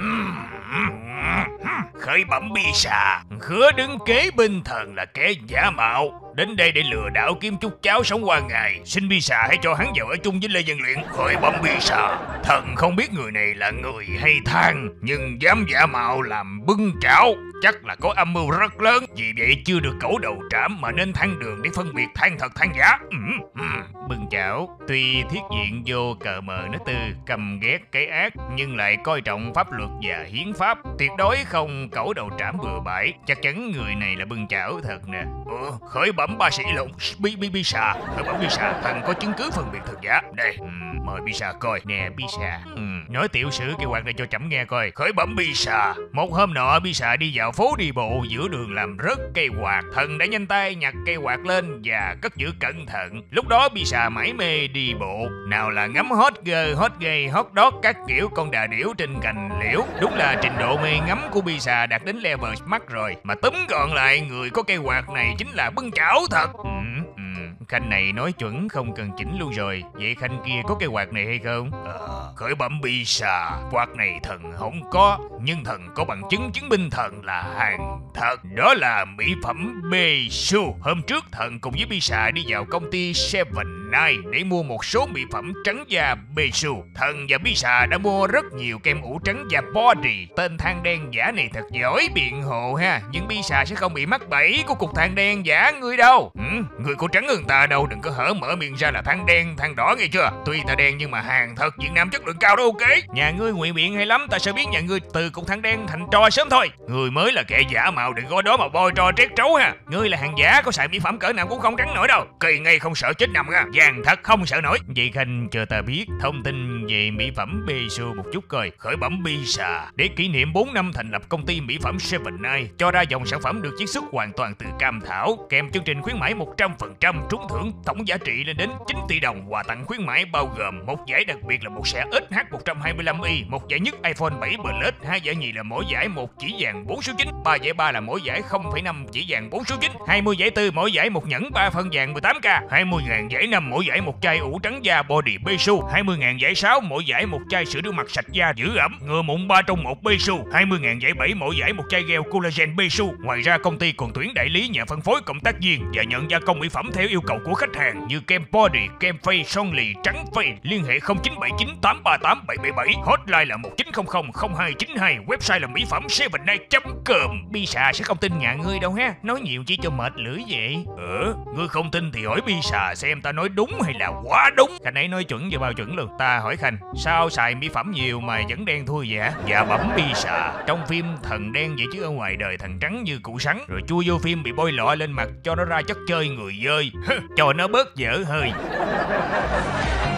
Khởi bẩm bi xà, khứa đứng kế bên thần là kẻ giả mạo, đến đây để lừa đảo kiếm chút cháo sống qua ngày. Xin bi xà hãy cho hắn vào ở chung với Lê Văn Luyện. Khởi bẩm bi xà, thần không biết người này là người hay than, nhưng dám giả mạo làm bưng chảo chắc là có âm mưu rất lớn. Vì vậy chưa được cẩu đầu trảm mà nên than đường để phân biệt than thật than giả. Bưng chảo tuy thiết diện vô cờ mờ nó tư, căm ghét cái ác, nhưng lại coi trọng pháp luật và hiến pháp, tuyệt đối không cẩu đầu trảm bừa bãi. Chắc chắn người này là bưng chảo thật nè. Khởi bẩm ba sĩ lộn bi xà, khởi bẩm bi xà, thần có chứng cứ phân biệt thật giả. Đây, mời bi xà coi nè bi xà. Nói tiểu sử cái quạt này cho trẫm nghe coi. Khởi bẩm bi xà, một hôm nọ bi xà đi vào phố đi bộ, giữa đường làm rớt cây quạt. Thần đã nhanh tay nhặt cây quạt lên và cất giữ cẩn thận. Lúc đó bi xà mải mê đi bộ, nào là ngắm hot girl, hot gay, hot dog, các kiểu con đà điểu trên cành liễu. Đúng là trình độ mê ngắm của bi xà đạt đến level mắc rồi. Mà túm gọn lại, người có cây quạt này chính là bưng chảo thật. Khanh này nói chuẩn không cần chỉnh luôn rồi. Vậy Khanh kia có cây quạt này hay không? Khởi bẩm bi xà, quạt này thần không có, nhưng thần có bằng chứng chứng minh thần là hàng thật. Đó là mỹ phẩm Besu. Hôm trước thần cùng với bi xà đi vào công ty Seven Nine để mua một số mỹ phẩm trắng da Besu. Thần và bi xà đã mua rất nhiều kem ủ trắng da Body. Tên than đen giả này thật giỏi biện hộ ha, nhưng bi xà sẽ không bị mắc bẫy của cục than đen giả ngươi đâu. Người có trắng hơn ta đâu, đừng có hở mở miệng ra là than đen than đỏ nghe chưa. Tuy ta đen nhưng mà hàng thật Việt Nam chất lượng cao đó, ok. Nhà ngươi ngụy biện hay lắm, ta sẽ biến nhà ngươi từ cục than đen thành tro sớm thôi. Ngươi mới là kẻ giả mạo, đừng có đó mà bôi tro trét trấu ha. Ngươi là hàng giả, có xài mỹ phẩm cỡ nào cũng không trắng nổi đâu. Kỳ ngay không sợ chết nằm ha, vàng thật không sợ nổi. Vậy Khanh chờ ta biết thông tin về mỹ phẩm Besu một chút coi. Khởi bẩm bi xà, để kỷ niệm 4 năm thành lập công ty mỹ phẩm Seven Nine, cho ra dòng sản phẩm được chiết xuất hoàn toàn từ cam thảo, kèm chương trình khuyến mãi 100% trúng thưởng tổng giá trị lên đến 9 tỷ đồng. Quà tặng khuyến mãi bao gồm một giải đặc biệt là một xe XH125i, một giải nhất iPhone 7 Plus, 2 giải nhì là mỗi giải một chỉ vàng 4 số 9, 3 giải ba là mỗi giải 0,5 chỉ vàng 4 số 9, 20 giải tư mỗi giải một nhẫn 3 phân vàng 18k, 20.000 giải 5 mỗi giải một chai ủ trắng da Body Besu, 20.000 giải 6 mỗi giải một chai sữa rửa mặt sạch da giữ ẩm ngừa mụn 3 trong 1 Besu, 20.000 giải 7 mỗi giải một chai gel collagen Besu. Ngoài ra công ty còn tuyển đại lý, nhà phân phối, cộng tác viên và nhận gia công mỹ phẩm theo yêu cầu của khách hàng như kem Body, kem face, son lì, trắng face. Liên hệ 0979 838 777, hotline là 1900 0292, website là mỹ phẩm sevennine.com. Bi xà sẽ không tin nhà ngươi đâu ha, nói nhiều chỉ cho mệt lưỡi vậy. Ngươi không tin thì hỏi bi xà xem ta nói đúng hay là quá đúng. Khanh ấy nói chuẩn và bao chuẩn luôn. Ta hỏi Khanh, sao xài mỹ phẩm nhiều mà vẫn đen thui vậy hả? Dạ bẩm bi xà, trong phim thần đen vậy chứ ở ngoài đời thần trắng như củ sắn, rồi chui vô phim bị bôi lọ lên mặt cho nó ra chất chơi người dơi, cho nó bớt dở hơi.